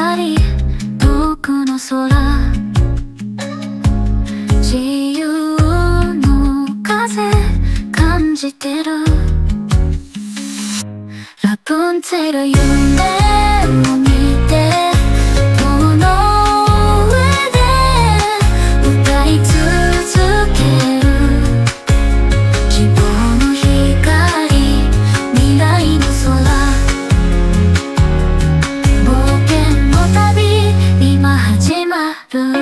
光遠くの空、自由の風感じてる。ラプンツェル夢を見て塔の上で歌い続ける。希望の光未来の空、冒険の旅今始まる。